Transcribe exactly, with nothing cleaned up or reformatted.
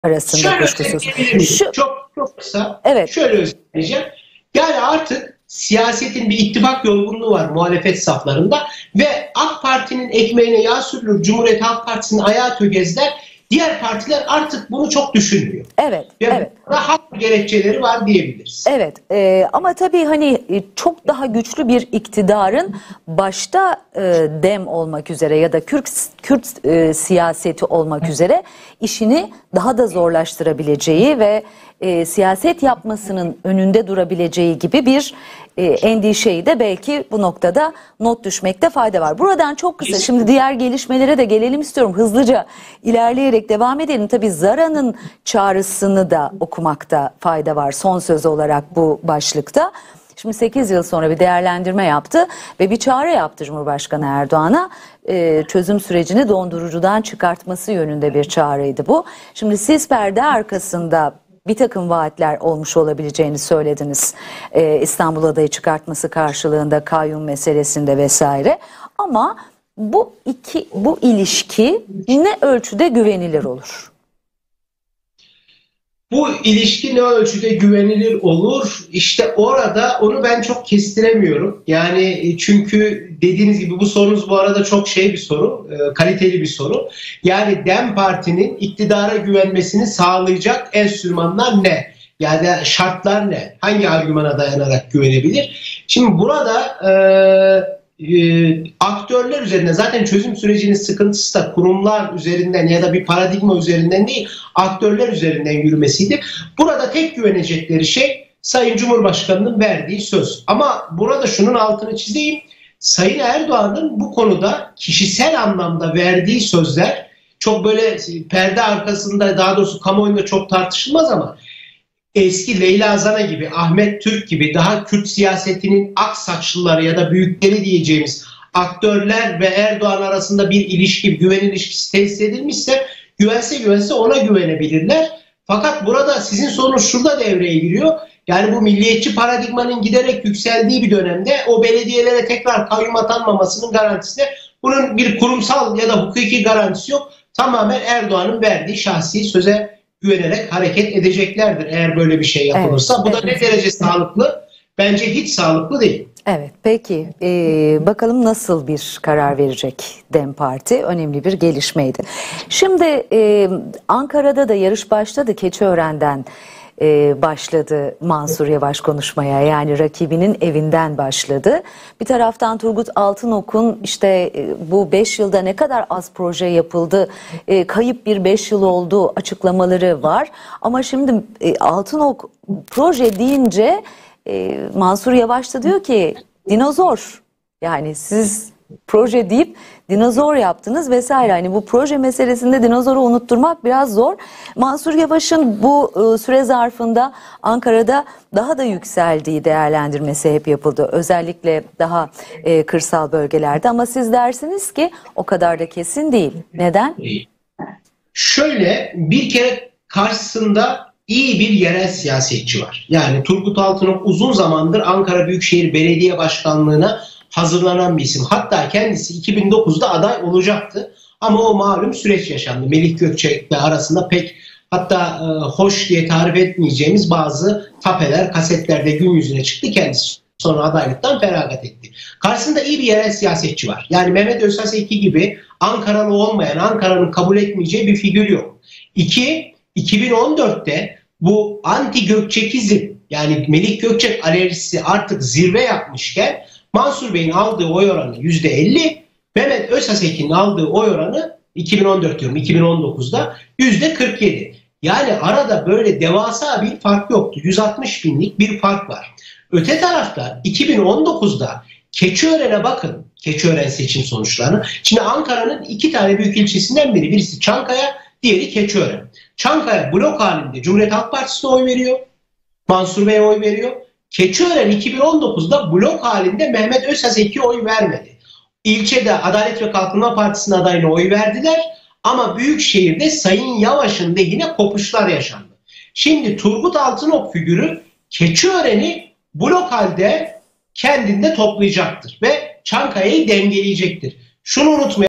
arasında Şöyle kuşkusuz. Şu, çok çok kısa evet. şöyle özetleyeceğim. Yani artık siyasetin bir ittifak yorgunluğu var muhalefet saflarında ve AK Parti'nin ekmeğine yağ sürülür, Cumhuriyet Halk Partisi'nin ayağı tökezler. Diğer partiler artık bunu çok düşünmüyor. Evet, ve evet. Rahat gerekçeleri var diyebiliriz. Evet e, ama tabii hani çok daha güçlü bir iktidarın başta e, Dem olmak üzere ya da Kürt, Kürt e, siyaseti olmak üzere işini daha da zorlaştırabileceği ve e, siyaset yapmasının önünde durabileceği gibi bir e, endişeyi de belki bu noktada not düşmekte fayda var. Buradan çok kısa şimdi diğer gelişmelere de gelelim istiyorum. Hızlıca ilerleyerek devam edelim. Tabii Zara'nın çağrısını da okumakta fayda var son söz olarak bu başlıkta. Şimdi sekiz yıl sonra bir değerlendirme yaptı ve bir çağrı yaptı Cumhurbaşkanı Erdoğan'a. Ee, çözüm sürecini dondurucudan çıkartması yönünde bir çağrıydı bu. Şimdi siz perde arkasında bir takım vaatler olmuş olabileceğini söylediniz. Ee, İstanbul adayı çıkartması karşılığında kayyum meselesinde vesaire. Ama bu iki bu ilişki ne ölçüde güvenilir olur? Bu ilişki ne ölçüde güvenilir olur? İşte orada onu ben çok kestiremiyorum. Yani çünkü dediğiniz gibi bu sorunuz bu arada çok şey bir soru, kaliteli bir soru. Yani Dem Parti'nin iktidara güvenmesini sağlayacak enstrümanlar ne? Yani şartlar ne? Hangi argümana dayanarak güvenebilir? Şimdi burada e, e, aktörler üzerinden zaten çözüm sürecinin sıkıntısı da kurumlar üzerinden ya da bir paradigma üzerinden değil, aktörler üzerinden yürümesiydi. Burada tek güvenecekleri şey Sayın Cumhurbaşkanı'nın verdiği söz. Ama burada şunun altını çizeyim. Sayın Erdoğan'ın bu konuda kişisel anlamda verdiği sözler çok böyle perde arkasında, daha doğrusu kamuoyunda çok tartışılmaz ama eski Leyla Zana gibi, Ahmet Türk gibi daha Kürt siyasetinin ak saçlıları ya da büyükleri diyeceğimiz aktörler ve Erdoğan arasında bir ilişki, güven ilişkisi tesis edilmişse güvense güvense ona güvenebilirler. Fakat burada sizin sorunuz şurada devreye giriyor. Yani bu milliyetçi paradigmanın giderek yükseldiği bir dönemde o belediyelere tekrar kayyum atanmamasının garantisi, bunun bir kurumsal ya da hukuki garantisi yok. Tamamen Erdoğan'ın verdiği şahsi söze güvenerek hareket edeceklerdir eğer böyle bir şey yapılırsa. Evet, bu da evet. Ne derece sağlıklı? Bence hiç sağlıklı değil. Evet, peki ee, bakalım nasıl bir karar verecek Dem Parti? Önemli bir gelişmeydi. Şimdi e, Ankara'da da yarış başladı. Keçiören'den e, başladı Mansur Yavaş konuşmaya. Yani rakibinin evinden başladı. Bir taraftan Turgut Altınok'un işte e, bu beş yılda ne kadar az proje yapıldı, e, kayıp bir beş yıl oldu açıklamaları var. Ama şimdi e, Altınok proje deyince e, Mansur Yavaş da diyor ki dinozor, yani siz proje deyip dinozor yaptınız vesaire. Hani bu proje meselesinde dinozoru unutturmak biraz zor. Mansur Yavaş'ın bu e, süre zarfında Ankara'da daha da yükseldiği değerlendirmesi hep yapıldı. Özellikle daha e, kırsal bölgelerde, ama siz dersiniz ki o kadar da kesin değil. Neden? Şöyle, bir kere karşısında iyi bir yerel siyasetçi var. Yani Turgut Altınok uzun zamandır Ankara Büyükşehir Belediye Başkanlığı'na hazırlanan bir isim. Hatta kendisi iki bin dokuzda aday olacaktı. Ama o malum süreç yaşandı. Melih Gökçek'le arasında pek hatta e, hoş diye tarif etmeyeceğimiz bazı tapeler, kasetlerde gün yüzüne çıktı. Kendisi sonra adaylıktan feragat etti. Karşısında iyi bir yerel siyasetçi var. Yani Mehmet Özsaseki gibi Ankaralı olmayan, Ankara'nın kabul etmeyeceği bir figür yok. İki, iki bin on dörtte bu anti Gökçekizm, yani Melih Gökçek alerjisi artık zirve yapmışken Mansur Bey'in aldığı oy oranı yüzde elli, Mehmet Özsaseki'nin aldığı oy oranı iki bin on dört diyorum iki bin on dokuzda yüzde kırk yedi. Yani arada böyle devasa bir fark yoktu. yüz altmış binlik bir fark var. Öte tarafta iki bin on dokuzda Keçiören'e bakın. Keçiören seçim sonuçlarını. Şimdi Ankara'nın iki tane büyük ilçesinden biri. Birisi Çankaya, diğeri Keçiören. Çankaya blok halinde Cumhuriyet Halk Partisi'ne oy veriyor. Mansur Bey'e oy veriyor. Keçiören iki bin on dokuzda blok halinde Mehmet Özsaseki'ye oy vermedi. İlçede Adalet ve Kalkınma Partisi'nin adayına oy verdiler. Ama Büyükşehir'de Sayın Yavaş'ın lehine kopuşlar yaşandı. Şimdi Turgut Altınok figürü Keçiören'i blok halde kendinde toplayacaktır ve Çankaya'yı dengeleyecektir. Şunu unutmayın.